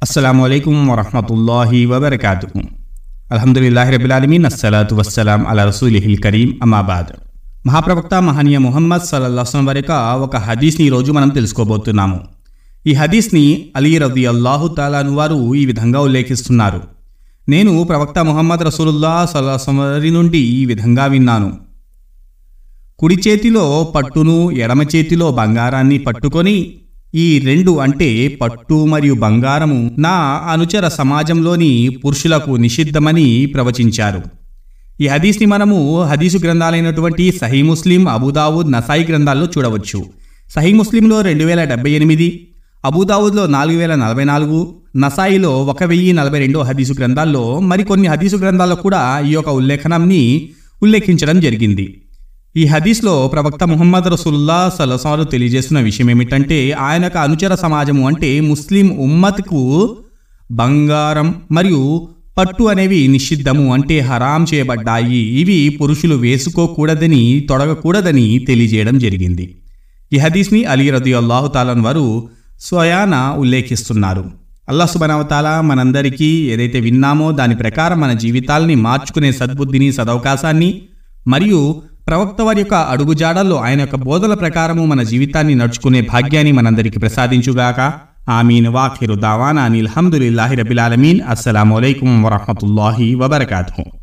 అస్సలాముఅలైకుం వరహ్మతుల్లాహి వబరకాతుహు. అల్హమ్దులిల్లాహి రబ్బిల్ ఆలమీన్, అస్సలాతు వస్సలాం అలా రసూలిహిల్ కరీం, అమ్మాబాద్. మహాప్రవక్త మహనీయ ముహమ్మద్ సల్లల్లాహు అలైహి వసల్లం వారి యొక్క ఒక హదీస్ని ఈరోజు మనం తెలుసుకోబోతున్నాము. ఈ హదీస్ని అలీ రదియల్లాహు తఆలా అన్హు వారు ఈ విధంగా ఉల్లేఖిస్తున్నారు. నేను ప్రవక్త ముహమ్మద్ రసూలుల్లాహ్ సల్లల్లాహు అలైహి వసల్లం వారి నుండి ఈ విధంగా విన్నాను. కుడి చేతిలో పట్టును, ఎడమ చేతిలో బంగారాన్ని పట్టుకొని, ఈ రెండు అంటే పట్టు మరియు బంగారము నా అనుచర సమాజంలోని పురుషులకు నిషిద్ధమని ప్రవచించారు. ఈ హదీస్ని మనము హదీసు గ్రంథాలైనటువంటి సహీ ముస్లిం, అబూదావుద్, నసాయి గ్రంథాల్లో చూడవచ్చు. సహీ ముస్లింలో 2078, అబూదావుద్లో 4044, నసాయిలో 1042 హదీసు గ్రంథాల్లో, మరికొన్ని హదీసు గ్రంథాల్లో కూడా ఈ యొక్క ఉల్లేఖనాన్ని ఉల్లేఖించడం జరిగింది. ఈ హదీస్లో ప్రవక్త ముహమ్మద్ రసూలుల్లాహ్ సల్లల్లాహు అలైహి వసల్లం తెలియజేస్తున్న విషయం ఏమిటంటే, ఆయన యొక్క అనుచర సమాజము అంటే ముస్లిం ఉమ్మత్కు బంగారం మరియు పట్టు అనేవి నిషిద్ధము, అంటే హరాం చేయబడ్డాయి. ఇవి పురుషులు వేసుకోకూడదని, తొడగకూడదని తెలియజేయడం జరిగింది. ఈ హదీస్ని అలీ రదియల్లాహు తఆలా అన్హు వారు స్వయాన ఉల్లేఖిస్తున్నారు. అల్లాహ్ సుబ్హానహు వ తఆలా మనందరికీ ఏదైతే విన్నామో దాని ప్రకారం మన జీవితాల్ని మార్చుకునే సద్బుద్ధిని, సదవకాశాన్ని మరియు ప్రవక్త వారి యొక్క అడుగుజాడల్లో ఆయన యొక్క బోధల ప్రకారము మన జీవితాన్ని నడుచుకునే భాగ్యాన్ని మనందరికీ ప్రసాదించుగాక. ఆమీన్. వాఖిరు దావానా అనిల్ హమ్దులిల్లాహి రబ్బిల్ ఆలమీన్. అస్సలాము అలైకుం వరహ్మతుల్లాహి వబరకాతుహు.